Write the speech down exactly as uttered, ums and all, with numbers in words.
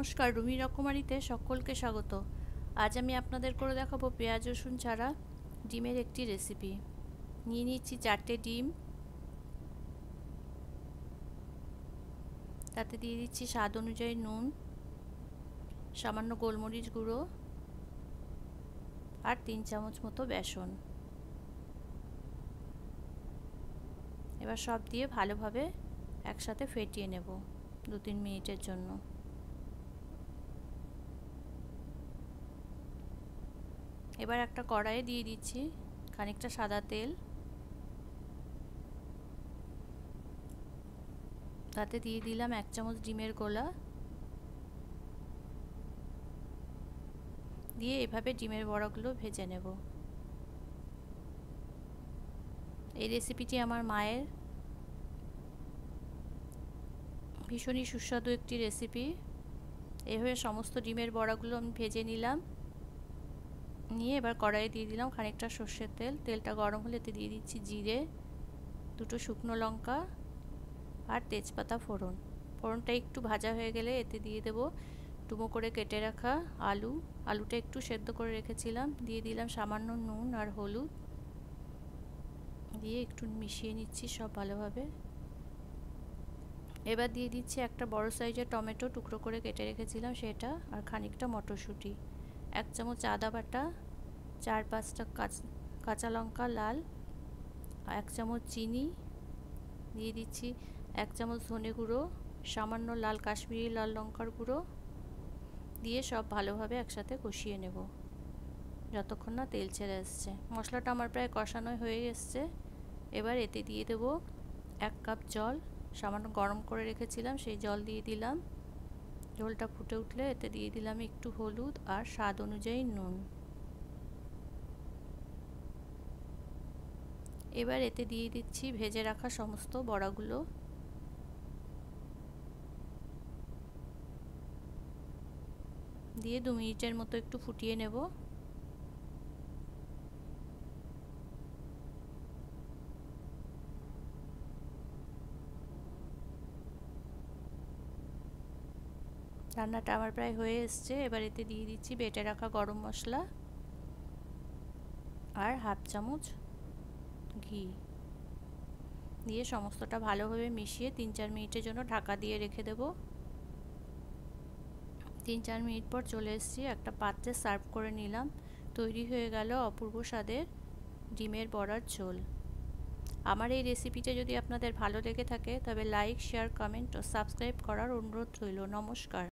নমস্কার, রুমি রকমারিতে সকলকে স্বাগত। আজ আমি আপনাদের করে দেখাবো পেঁয়াজ রসুন ছাড়া ডিমের একটি রেসিপি। নিয়ে নিচ্ছি চারটে ডিম, তাতে দিয়ে দিচ্ছি স্বাদ অনুযায়ী নুন, সামান্য গোলমরিচ গুঁড়ো আর তিন চামচ মতো বেসন। এবার সব দিয়ে ভালোভাবে একসাথে ফেটিয়ে নেব দু তিন মিনিটের জন্য। এবার একটা কড়াইয়ে দিয়ে দিচ্ছি খানিকটা সাদা তেল, তাতে দিয়ে দিলাম এক চামচ ডিমের গোলা, দিয়ে এভাবে ডিমের বড়াগুলো ভেজে নেব। এই রেসিপিটি আমার মায়ের, ভীষণই সুস্বাদু একটি রেসিপি। এভাবে সমস্ত ডিমের বড়াগুলো আমি ভেজে নিলাম, নিয়ে এবার কড়াইয়ে দিয়ে দিলাম খানিকটা সর্ষের তেল। তেলটা গরম হলে এতে দিয়ে দিচ্ছি জিরে, দুটো শুকনো লঙ্কা আর তেজপাতা ফোড়ন। ফোড়নটা একটু ভাজা হয়ে গেলে এতে দিয়ে দেব ডুমো করে কেটে রাখা আলু। আলুটা একটু সেদ্ধ করে রেখেছিলাম, দিয়ে দিলাম সামান্য নুন আর হলুদ, দিয়ে একটু মিশিয়ে নিচ্ছি সব ভালোভাবে। এবার দিয়ে দিচ্ছি একটা বড় সাইজের টমেটো টুকরো করে কেটে রেখেছিলাম সেটা, আর খানিকটা মটরশুঁটি, এক চামচ আদা বাটা, চার পাঁচটা কাঁচা লঙ্কা লাল, এক চামচ চিনি, দিয়ে দিচ্ছি এক চামচ ধনে গুঁড়ো, সামান্য লাল কাশ্মীরি লাল লঙ্কার গুঁড়ো, দিয়ে সব ভালোভাবে একসাথে কষিয়ে নেব যতক্ষণ না তেল ছেড়ে আসছে। মশলাটা আমার প্রায় কষানো হয়ে এসছে। এবার এতে দিয়ে দেব এক কাপ জল, সামান্য গরম করে রেখেছিলাম সেই জল দিয়ে দিলাম। ঝোলটা ফুটে উঠলে এতে দিয়ে দিলাম একটু হলুদ আর স্বাদ অনুযায়ী নুন। এবার এতে দিয়ে দিচ্ছি ভেজে রাখা সমস্ত বড়াগুলো, দিয়ে দু মিনিটের মতো একটু ফুটিয়ে নেব। রান্নাটা আমার প্রায় হয়ে এসছে। এবার এতে দিয়ে দিচ্ছি বেটে রাখা গরম মশলা আর হাফ চামচ ঘি, দিয়ে সমস্তটা ভালোভাবে মিশিয়ে তিন চার মিনিটের জন্য ঢাকা দিয়ে রেখে দেব। তিন চার মিনিট পর চলে এসেছি, একটা পাত্রে সার্ভ করে নিলাম। তৈরি হয়ে গেল অপূর্ব স্বাদের ডিমের বড়ার ঝোল। আমার এই রেসিপিটা যদি আপনাদের ভালো লেগে থাকে তবে লাইক, শেয়ার, কমেন্ট ও সাবস্ক্রাইব করার অনুরোধ রইল। নমস্কার।